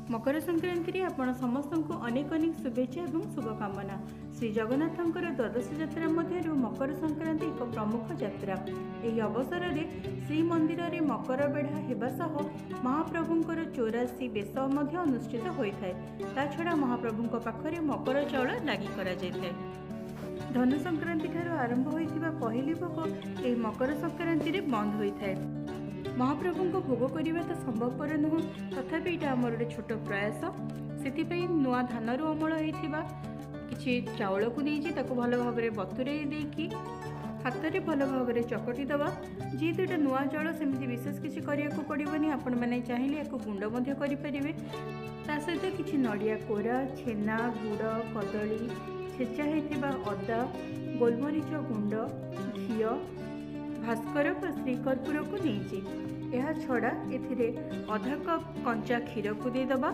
मकर संक्रांति आपण समस्त को अनेक अनेक शुभेच्छा और शुभकामना। श्री जगन्नाथंकर द्वादश यात्रा मध्य मकर संक्रांति एक प्रमुख यात्रा। यह अवसर में श्रीमंदिर में मकर बेढ़ा होगा सह महाप्रभुंकर 84 बेश अनुष्ठित होता है। ता छड़ा महाप्रभु पाखरे मकर चाउल लागी करा जाए। धनु संक्रांति ठार आरंभ होइथिबा पहली भोग यह मकर संक्रांति रे बंद होता है। महाप्रभु को भोग करने तो संभवपर नुह, तथापि यहाँ आम गोटे छोट प्रयास। से नुआ धान अमल होता कि चाउल को नहीं भल भाव बतुरे देकी हाथ में भल भाव चकटी दबा। जेहेतु यहाँ नुआ चाउल सेमती विशेष किसी करने पड़ोनी, आपण मैंने चाहिए या गुंड करें। ता सहित किसी नड़िया कोरा, छेना, गुड़, कदली, छेचा होता अदा, गोलमरीच गुंड, घी, भास्कर व श्रीकर्पूर को नहीं। यह छड़ा एथिरे आधा कप कंचा क्षीर को देदबा।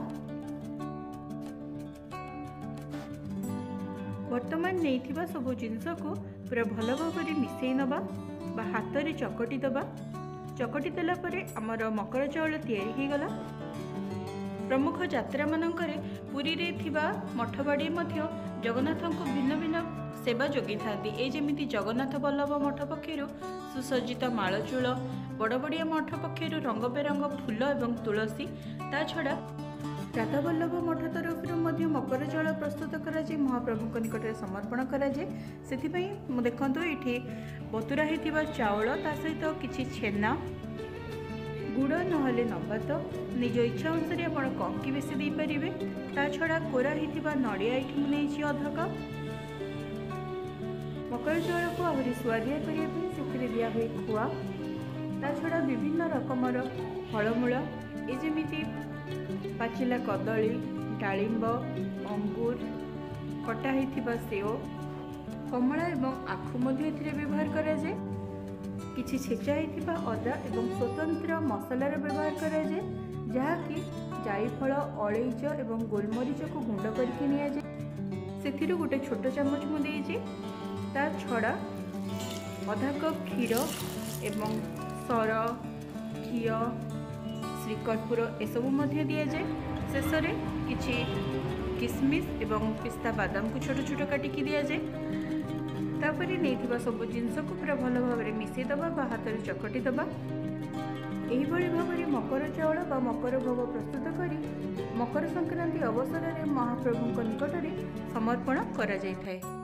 वर्तमान नहीं सब जिनस को पूरा भल भाव मिसई नबा बा हाथ रे चकटी दबा। चकटी देला परे आमर मकर चाउल तैयारी हो गला। प्रमुख यात्रा मानकरे पुरी रे थिबा मठबाड़ी मध्य जगन्नाथ को भिन्न भिन्न सेवा जोगी थांती। ए जेमिति जगन्नाथ बल्लभ मठ पक्षर सुसज्जित मालचूल, बड़बड़िया मठ पक्षर रंग बेरंग फूल एवं तुलसी। ता छड़ा राधा बल्लभ मठ तरफ मकर चाउल प्रस्तुत कराए महाप्रभु निकट में समर्पण कराए। से देखु ये बतुरा होता चाउल ता सहित किसी छेना, गुड़ नहले नबात निज इच्छा अनुसार आप कम कि बेसी दे पारे। ता छड़ा कोरा होता नड़िया ये नहीं अधा कप। मकर चाउल को आहरी सुआदिया करने दिया हुए खुआ। ता छड़ा विभिन्न रकमर फलमूल एजमी पाचिला कदली, डालिंब, अंगूर, कटा होता सेओ, कमला एवं आखु व्यवहार कराए। किछि छेचा होता अदा एवं स्वतंत्र मसलार व्यवहार कराए, जहाँकि जायफल, अलैच एवं गोलमरीच को गुंड करके नि गोटे छोट चामच मुझे। ता छड़ा आधा कप क्षीर एवं सर, घी, श्रीकर्पूर एसबू दि जाए। शेष में किसी किसमिश एवं पिस्ता बादाम को छोट छोट काटिक दि जाए। तापर नहीं सब जिनस को पूरा भल भाव मिसई दबा बा हाथ में चकटी दबा। यही भाव में मकर चाउल बा मकर भोग प्रस्तुत करी मकर संक्रांति अवसर में महाप्रभु निकट में समर्पण करा जाय थाए।